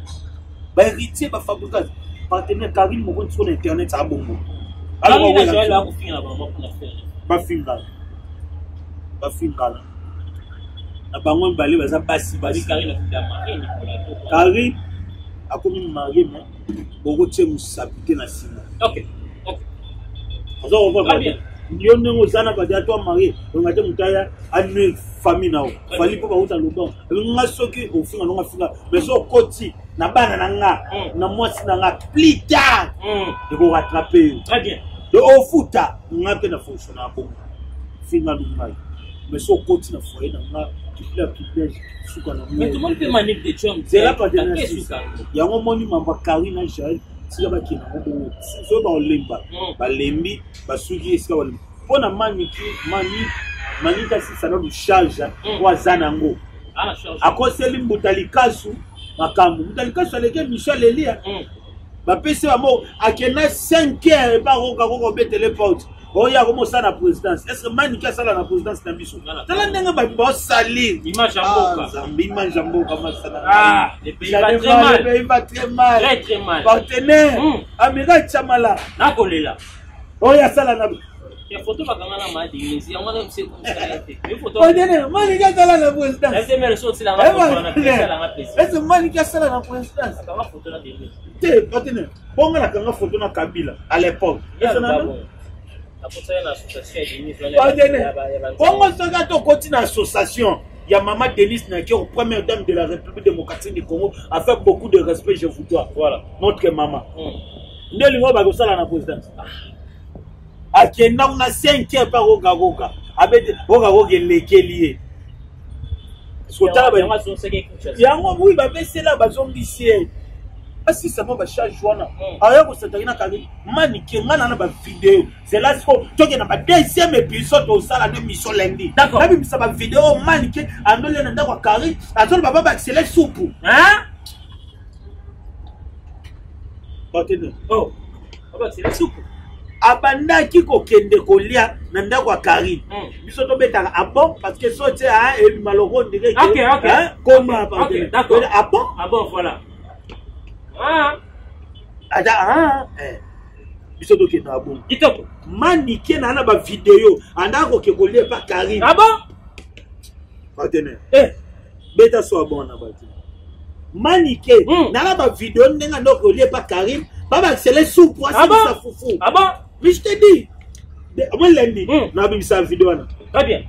ba héritier ba fabricant partenaire Karim Mokondi sur internet ça bongo alors on va là ko finir ba mo pour faire ba finga na bango mbali baza basi Karim na marié Karim a commis marié mais beaucoup de musabité na sima. OK. On va bien. Yo nengo zana ba dia toi marié, on va te mutaya anu famille nao. Fali po ba uta lobon. Nga soki o finga no finga, mais so koti na bana na nga, na mwasi na nga plus tard. De ko rattraper. Très bien. De o futa nga pe na fonction na bon. Finga lumai. Mais so koti na foyer na nga mais tout le monde peut manier des chums. C'est là pas de il y a un monument Karim na Jaël sika bakina ngo so ba olemba balembi basuki esika balemba pona manika si sana du charge wa zanango akoseli mbutalikasu makambo mbutalikasu aleke Michel Elia bapese bamo akena 5 heures ba ko betele porte oya comme ça na présidence est-ce que manika sala na présidence na biso tala ndenge ba salir image amboka image amboka masala le pays va très mal très mal partenaire Amira Chamala nakolela oya sala na ya photo bakanga na madinzi ya mwana mse comme ça mais photo manika sala na présidence est-ce que sorti la photo na présidence est-ce que manika sala na présidence kama photo na délai te partenaire bonga la kanga photo na Kabila à l'époque est-ce Comment ça va continuer l'association? Il y a Maman Denis qui est première dame de la République démocratique du Congo, a fait beaucoup de respect, je vous dois. Voilà, notre maman. Nous avons fait la présidence. À qui on a 5 ans par Ogagoga, avec Ogagoga lié. Il y a un moment où il va baisser là, il va baisser. Si ça va changer wana alors que ça t'a dit maniki ngana na ba vidéo c'est là que na ba deuxième épisode au sala de mission lundi d'accord na bi ça ba vidéo maniki andole na ndako kari azol baba ba accélère soupe hein partenaire oh baba accélère soupe abanda ki ko kende kolia na ndako kari biso to betaka abon parce que so tie hein et maloko ndire OK comment partenaire d'accord abon voilà biso to ke na bon kitoko manike na ba vidéo andako ke kolie pa Karim bon partenaire beta so bon na ba manike na ba vidéo ndenga ndoko kolie pa Karim baba accélère sous poids ça foufou bon mais je te dis moi lundi na bi sa vidéo na très bien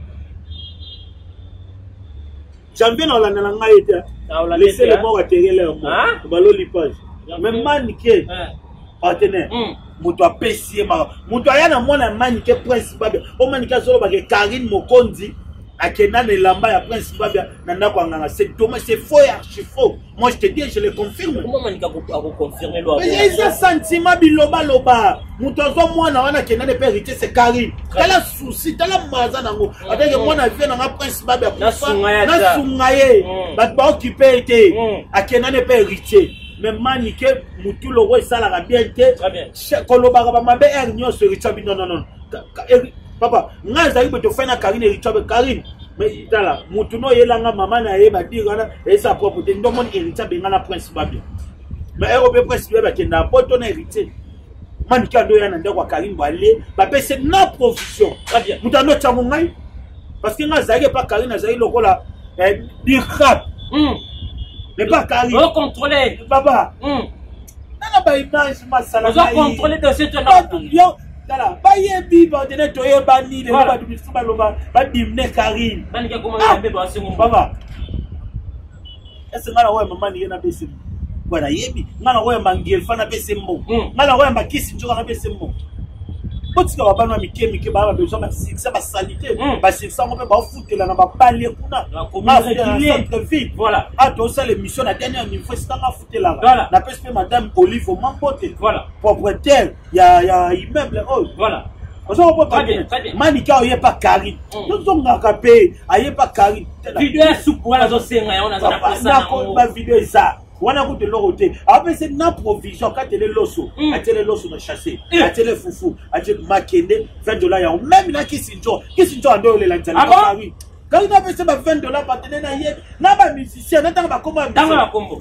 champion on la na ngai été laissez le mot atterrir là ballon lipage mais manike partenaire muto apesi ma muto ayana mwana manike principal o manike solo ba ke Karine Mokonzi akena na lamba ya principal na ndako nganga c'est dommage c'est faux et archi faux moi je te dis je le confirme comment manike a confirmer lo mais il y a sentiment biloba loba muto zo mwana wana kena ne hérité c'est Karine tala souci tala maza nango avec mwana vie na principal na sungaye ba occuper été akena ne hérité mais manike mutu logo sala ga bien te koloba ga mabe er nyonso richabi non papa ngaza ibe to fena Karine richabi Karine mais tala mutu no yelanga mama na ye ba dirana et sa propreté ndomon richabi ngana prince babia mais erobe prince babia kenda poto na hérité manike ando yana ndako Karine bale ba pese na provision très bien mutu ando chango ngai parce que ngaza ke pa Karine azai lokola dirap mais pas Karine. On contrôler. Papa. Nana ba image masala. On contrôler de cette yo. Dala, ba yebi ba de to ye ba ni le ba du bisuma loba ba dimne Karine. Nani ka comment yambe ba se ngomba. Papa. Est-ce ngala wa mama ni na bese. Bwana yebi, ngala wa mangel fa na bese mmo. Ngala wa mbakisi njoka na bese mmo. Potika wa bana mikemike ba besoin ba siksa ba salité ba siksa ngombe ba futela na ba pale kuna comment régulier vite voilà a to ça l'émission la dernière niveau c'est nga futela voilà na peste madame Olive Mambote voilà propriétaire ya immeuble oh voilà on va pas bien manika oye pas Karine donc ngaka pe aye pas Karine vidéo soupe voilà zo senga ya ona za na ko ba vidéo ça wana ko de l'autre après c'est na provision quand télé loso a télé loso na chasser a télé foufou a télé makende $20 ya même na kisinjo ando le la télé ah oui quand il a fait ça $20 partenaire na ye na ba musicien na tanga ba kombo dans la combo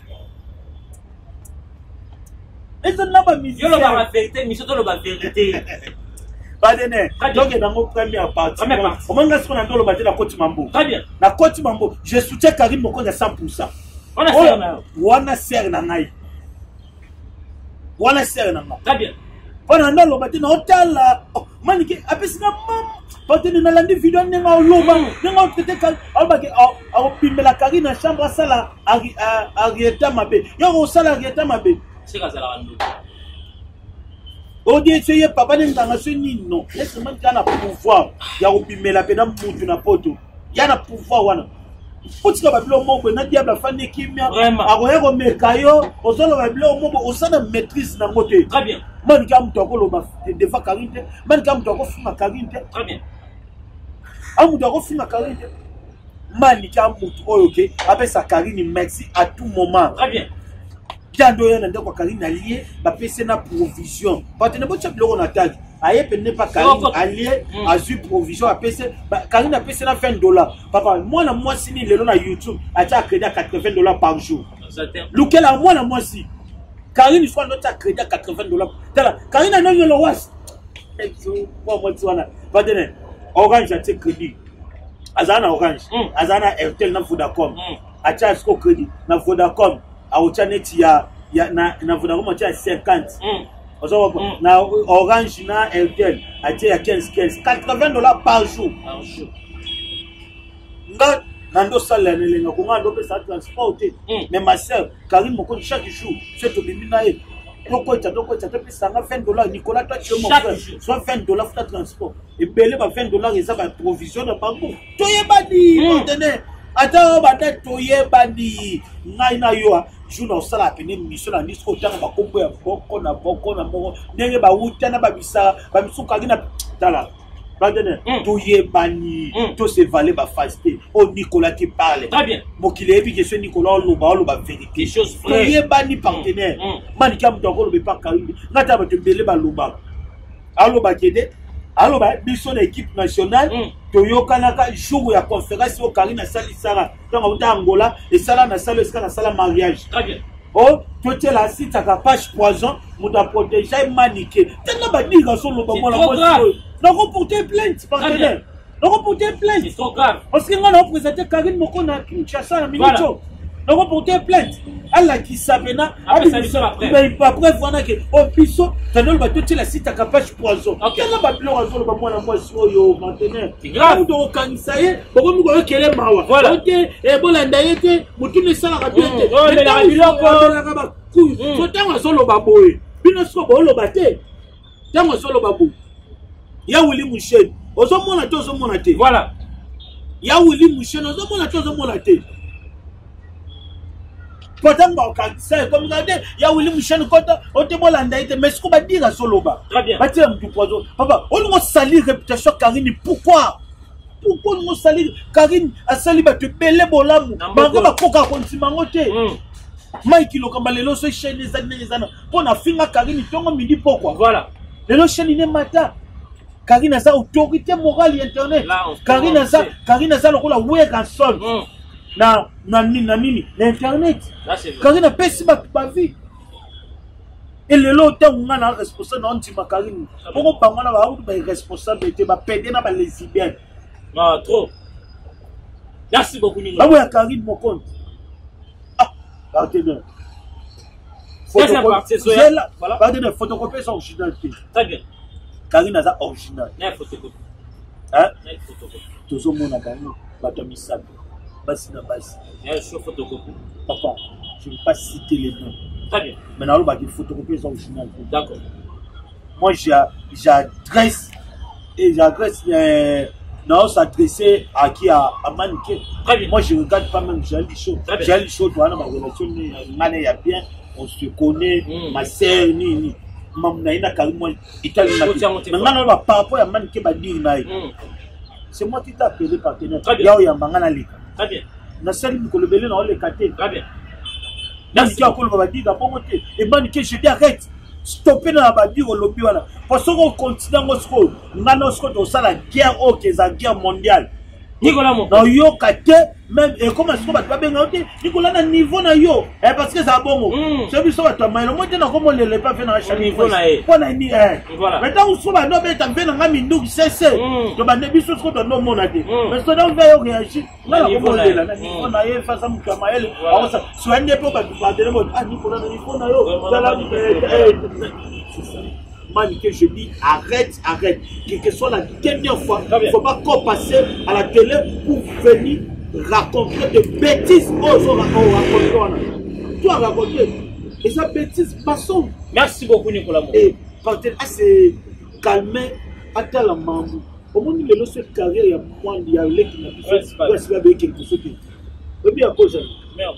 et ça na ba musicien yo la vérité mission to la vérité partenaire donc dans mon première partie comment est-ce qu'on a dans le bâtiment la Côte Mambo très bien la Côte Mambo je soutiens Karine Mokonzi à 100%. Wana ser na ngai. Wana ser na ngai. Très bien. Pana ndo lo batina hotel manike apesina mam. Patene na landi video nenga loba. Nenga traiter ka albake a pimela Karine na chambre sala arieta mabe. Yo sala arieta mabe. C'est ka sala rando. Odi etseye papa nenganga se nino. Est-ce que man kana pouvoir ya opimela pena mutu na poto. Ya na pouvoir wana. otika babilo moko na diable fane kimia akoya ko mekayo ozolo babilo moko osana maîtrise na ngote. Très bien. Man ka mtu akolo ba defa karinte, man ka mtu akofunga karinte. Très bien. Amutu akofunga karinte. Man ka mtu oyoke apesa karine merci à tout moment. Très bien. Biando yana ndako karine allié ba pese na provision. Patene bo tchaplo na tag. Aye pe ne pas karine allié a eu provision a pese karine a pese na $20. Papa moi na moi si ni lelo na YouTube a ta crédit à $80 par jour. Lequel à moi na moi si Karine, je crois que tu as crédit à $80. Karine, non, non, non, non, Orange a tes crédit. Azana Orange. Azana Airtel na Vodacom. Acha asko crédit. Na Vodacom. A Ochanet ya na Vodacom acha 50. Na Orange na Airtel. Acha ya 15. $80 par jour. Nando salaire ne konga ndo pesa transporter mais ma sœur Karine moko chaque jour c'est to bimina e toko ta pesa $20 Nicolas toi tu es mon frère soit $20 pour transport et belé ba $20 eza ba provision na banko toyebani ordonner ata ba date toyebani ngai na yo jour na sala pene mission na nisco tanga ba kombo ya boko na moko ndenge ba wuta na ba bisa ba misuka ngina tala. Toyebani, to se valait ba fasté. Oh Nicolas qui parle. Très bien. Mokile ebi que Nicolas loba vérité. Des choses vraies. Toyebani partenaire. Manikam toko lobe pa Karine. Ngata ba tembele ba loba. Aloba kede. Aloba biso na équipe nationale. Toyoka naka jour ya conférence au Karine sali sara. Donc on Angola et sala na sala esika na sala mariage. Très bien. Oh, toi tu es là si tu as page poison, on t'a protégé maniqué. Tu n'as pas dit que ça le moment là. Donc on porte plainte, partenaire. Donc on porte plainte. C'est trop grave. Parce que on a présenté Karine Moko na Kinshasa na minute. Donc on porte plainte. Allah qui sabena, mais après voilà que au piso, tu n'as pas tout la site à page poison. Tu n'as pas plus raison le moment là moi sur yo partenaire. C'est grave. Donc quand ça y est, pourquoi nous voyons qu'elle est mawa. Voilà. OK, et bon la ndaïté, mutu ne sala ka bien. Oh mais la biloko. So tango solo baboy. Bino so bo lo baté. Tango solo baboy. Ya Willy Mouchen, ozomona to ozomona te. Voilà. Ya Willy Mouchen, ozomona to ozomona te. Potamba okakisa comme regardez, ya Willy Mouchen kota otemola ndaite mais ce qu'on va dire à Soloba. Très bien. Ba tiens du poison. Papa, on nous salir réputation Karine pourquoi? Pourquoi nous salir Karine a sali ba te belé bolamu. Bango ba koka kontimango te. Mike lokamba lelo so chaîne les années pona finga Karine tongo midi pourquoi? Voilà. Lelo chaîne ne mata. Karine a sa autorité morale internet. Karine a sa lokola Weganson. Na nini l'internet. Karine a pesi ba vie. Et le lot on a responsable anti Karine. Pourquoi pas on a ba responsabilité ba pédé na ba lesbienne. Non trop. Merci beaucoup Nino. Ba ouais Karine mon compte. Ah, partenaire. Voilà. Partenaire photocopie son originalité. Très bien. Karine a original. Il y a une photocopie. Hein? Il y a une photocopie. Tout le monde a gagné. Batami Sabi. Bassi na Bassi. Il y a une photocopie. Papa, je ne vais pas citer les noms. Très bien. Maintenant, on va dire photocopie original. D'accord. Moi, j'adresse. Et j'adresse. Non, s'adresser à qui? À Maniké. Très bien. Moi, je regarde pas même J'ai Chaud. J'ai Chaud, toi, ma relation, il y a bien. On se connaît. Ma sœur, ni. C'est moi qui t'ai appelé partenaire. Très bien. Très bien. Je dis arrête. Stopper dans la badi au lobby. Parce qu'on continue à la guerre la guerre mondiale. Nicolas mon non yo kate même et comment est-ce qu'on va pas bien noter Nicolas na niveau na yo parce que ça bon c'est biso ba toi mais le monde na comment le pas fait na chaque niveau na voilà ni voilà maintenant on se va no beta ben na mindu cesse to ba ne biso ko do no mona te mais ça donc va réagir na comment le na niveau na ye face à Mukamael alors ça soit ne peut pas de mode ah Nicolas na niveau na yo ça la que je dis arrête, quelle que soit la dernière fois, il ne faut pas qu'on passe à la télé pour venir raconter des bêtises aux raconter. Toi raconter. Et ça bêtise passons. Merci beaucoup Nicolas. Et quand c'est calmé, à tel moment, au moment où il y a cette carrière, il y a moins, il y a quelque chose. obi à cause Merde.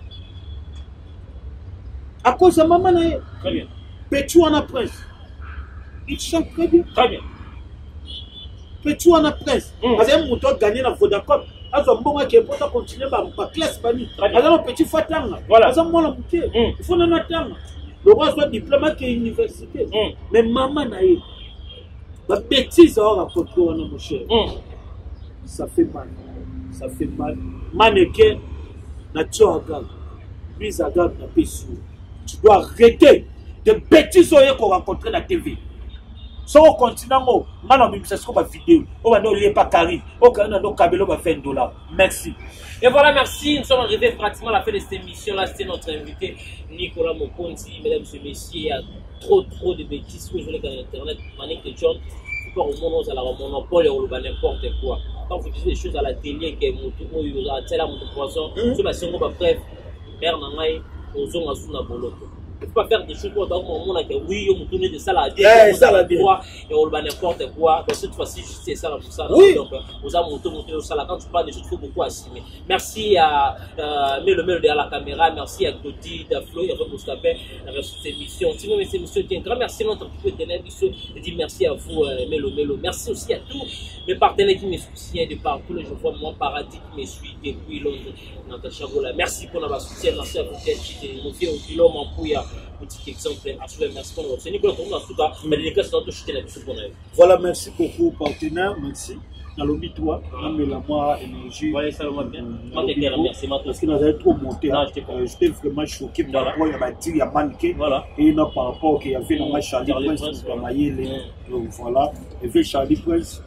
à cause de maman nae Très bien. Petit en presse il chante très bien Petit en presse parce que mon tour gagner na Vodacom azo mbonga qui peut continuer ba classe bani alors petit fatanga voilà ça moi la muté il faut na tanga le roi soit diplomate et université mais maman nae ba bêtise à raconter wana mon cher ça fait mal mannequin na tchoga bizaga na pesu tu dois arrêter de bêtises qu'on rencontrer la TV. Si on continue, on va faire une vidéo, on va ne pas carré, on va faire $20. Merci. Et voilà, merci. Nous sommes arrivés pratiquement à la fin de cette émission. Là, c'était notre invité, Nicolas Mokonzi. Mesdames et messieurs, il y a trop de bêtises que je l'ai sur Internet. Manique de John, il faut pas au monde, à la monopole, on va n'importe quoi. Quand vous dites des choses à la télé, que vous avez tel poisson, c'est ma seconde bref, merde, on a sous la bolote. Il ne faut pas faire des choses comme on a dit oui, on tourne de ça la et on va n'importe quoi. Donc cette fois-ci, c'est ça pour ça. Oui. Donc, vous avez monté au salon. Quand tu parles des choses, il faut beaucoup assumer. Merci à Melo derrière la caméra. Merci à Claudie, Daflo, et à Mustapha dans cette émission. Si vous aimez cette émission, un grand merci à notre équipe de l'émission. Je dis merci à vous, Melo. Merci aussi à tous mes partenaires qui me soutiennent de partout. Je vois mon paradis qui me suit depuis Londres. Natacha Gola. Merci pour notre soutien. Merci à vous qui êtes mon fier au kilo, mon pouya. Petit exemple à soulever. Merci pour notre Nicolas Tourna, mais les gars, c'est dans tout jeter la bisou pour nous. Voilà, merci beaucoup, partenaire. Merci. Dans le mitois, on la moi énergie. Voilà, ça va bien. Merci, parce qu'il avait trop monté. J'étais vraiment choqué par rapport à il y a manqué. Et non par rapport qu'il y avait dans Charlie Prince. Voilà. Et fait Charlie Prince.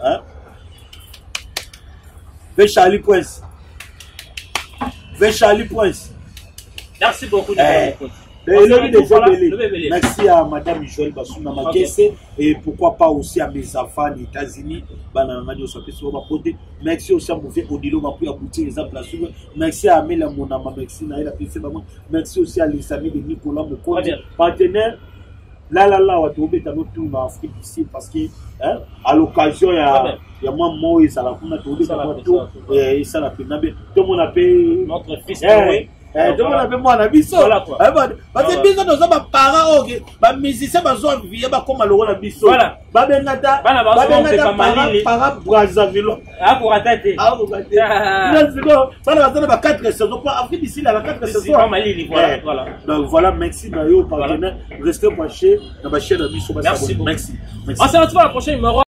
Fait Charlie Prince. Fait Charlie Prince. Merci beaucoup. Merci à Madame Joël Bassouna Makesse et pourquoi pas aussi à mes enfants des États-Unis. Merci aussi à mon frère Odilo Mapouya Bouti, les emplacés. Merci à Amélia Monama, merci aussi à les amis de Nicolas Mokonzi, partenaire. Là, on va trouver dans notre tour en Afrique ici parce que à l'occasion, il y a moi, Moïse, à la fin, on a trouvé et ça l'a fait. Tout le monde a payé notre fils. tout le monde a fait moi la biso. Parce que biso nous sommes parents, les musiciens sont vieux, comme le rôle de biso. Voilà. Babengata, para Brazzaville. Ah, pour attaquer. Ah, pour attaquer. Ça va 4 saisons. Afrique d'ici, là, 4 saisons. Voilà. Donc voilà, merci d'ailleurs, partenaire. Restez branchés dans ma chaîne de biso. Merci. Merci. On se retrouve à la prochaine numéro.